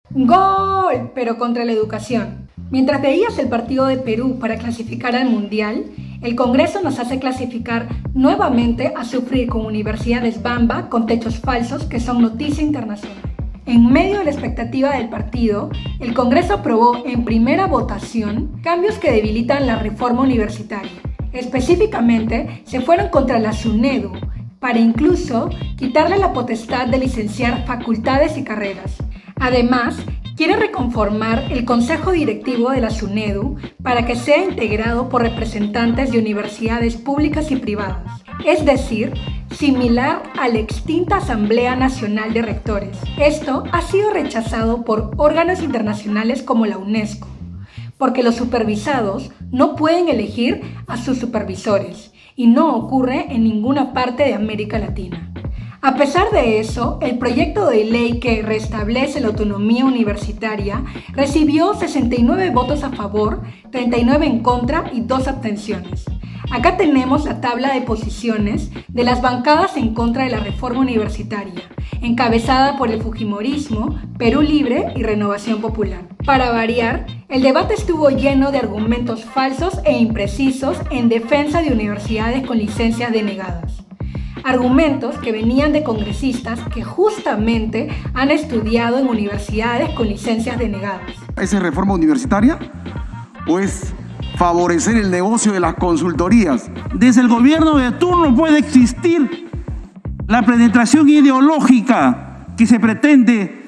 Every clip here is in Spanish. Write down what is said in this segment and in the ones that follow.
¡Gol! Pero contra la educación. Mientras veías el partido de Perú para clasificar al Mundial, el Congreso nos hace clasificar nuevamente a sufrir con universidades bamba con techos falsos que son noticia internacional. En medio de la expectativa del partido, el Congreso aprobó en primera votación cambios que debilitan la reforma universitaria. Específicamente, se fueron contra la SUNEDU, para incluso quitarle la potestad de licenciar facultades y carreras. Además, quiere reconformar el Consejo Directivo de la SUNEDU para que sea integrado por representantes de universidades públicas y privadas, es decir, similar a la extinta Asamblea Nacional de Rectores. Esto ha sido rechazado por órganos internacionales como la UNESCO, porque los supervisados no pueden elegir a sus supervisores y no ocurre en ninguna parte de América Latina. A pesar de eso, el proyecto de ley que restablece la autonomía universitaria recibió 69 votos a favor, 39 en contra y 2 abstenciones. Acá tenemos la tabla de posiciones de las bancadas en contra de la reforma universitaria, encabezada por el Fujimorismo, Perú Libre y Renovación Popular. Para variar, el debate estuvo lleno de argumentos falsos e imprecisos en defensa de universidades con licencias denegadas. Argumentos que venían de congresistas que justamente han estudiado en universidades con licencias denegadas. ¿Esa reforma universitaria o es favorecer el negocio de las consultorías? Desde el gobierno de turno puede existir la penetración ideológica que se pretende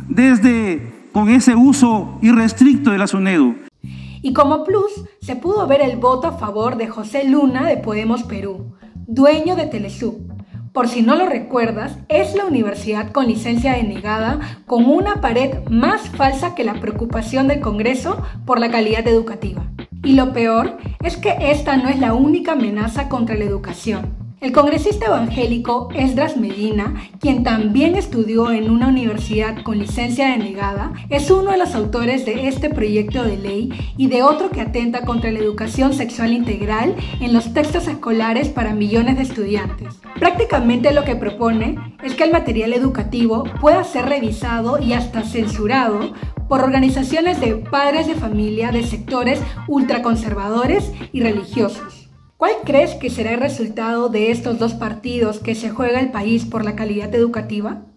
con ese uso irrestricto de la SUNEDU. Y como plus, se pudo ver el voto a favor de José Luna de Podemos Perú, dueño de Telesub. Por si no lo recuerdas, es la universidad con licencia denegada con una pared más falsa que la preocupación del Congreso por la calidad educativa. Y lo peor es que esta no es la única amenaza contra la educación. El congresista evangélico Esdras Medina, quien también estudió en una universidad con licencia denegada, es uno de los autores de este proyecto de ley y de otro que atenta contra la educación sexual integral en los textos escolares para millones de estudiantes. Prácticamente lo que propone es que el material educativo pueda ser revisado y hasta censurado por organizaciones de padres de familia de sectores ultraconservadores y religiosos. ¿Cuál crees que será el resultado de estos dos partidos que se juega el país por la calidad educativa?